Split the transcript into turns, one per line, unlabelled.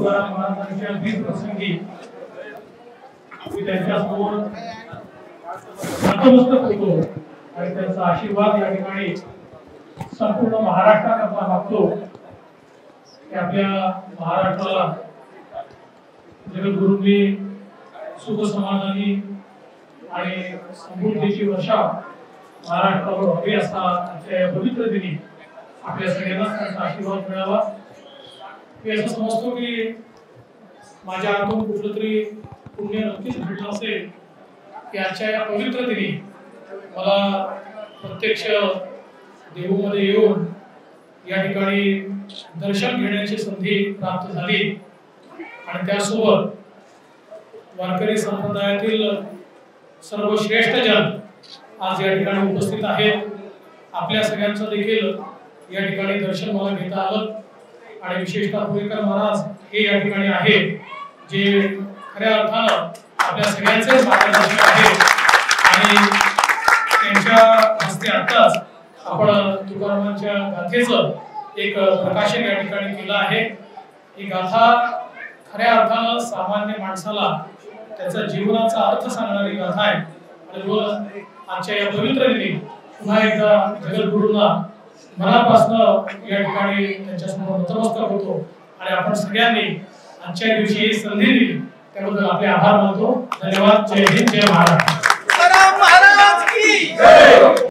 महाराजांच्या भीत प्रसंगी मी त्यांच्यासमोर नतमस्तक होतो आणि त्यांचा आशीर्वाद या ठिकाणी संपूर्ण महाराष्ट्राकरता मागतो की आपल्या महाराष्ट्राला जगद्गुरूंनी सुख समाधानी आणि समृद्धीची वर्षा महाराष्ट्रावर व्हावी असा आजच्या या पवित्र दिनी आपल्या सगळ्यांना त्यांचा आशीर्वाद मिळावा। मी असं समजतो की माझ्या हातून कुठलं तरी पुण्य नक्कीच घडलं असेल की आजच्या या पवित्र दिनी मला प्रत्यक्ष देहूमध्ये येऊन या ठिकाणी दर्शन घेण्याची संधी प्राप्त झाली आणि त्यासोबत वारकरी संप्रदायातील सर्व श्रेष्ठ जन आज या ठिकाणी उपस्थित आहेत। आपल्या सगळ्यांचं देखील या ठिकाणी दर्शन मला घेता आलं आणि विशेषतः पुरेकर महाराज हे या ठिकाणी आहे जे खऱ्या अर्थानं आपल्या सगळ्यांचे मार्गदर्शक आहेत आणि त्यांच्या हस्ते आताच आपण तुकारामांच्या गाथेचं एक प्रकाशन या ठिकाणी केलं आहे। ही गाथा खऱ्या अर्थानं सामान्य माणसाला त्याचा जीवनाचा अर्थ सांगणारी गाथा आहे आणि म्हणून आजच्या या पवित्र दिनी पुन्हा एकदा जगद्गुरूंना मनापासून या ठिकाणी त्यांच्यासमोर नतमस्तक होतो आणि आपण सगळ्यांनी आजच्या दिवशी ही संधी दिली त्याबद्दल आपले आभार मानतो। धन्यवाद। जय हिंद, जय महाराष्ट्र।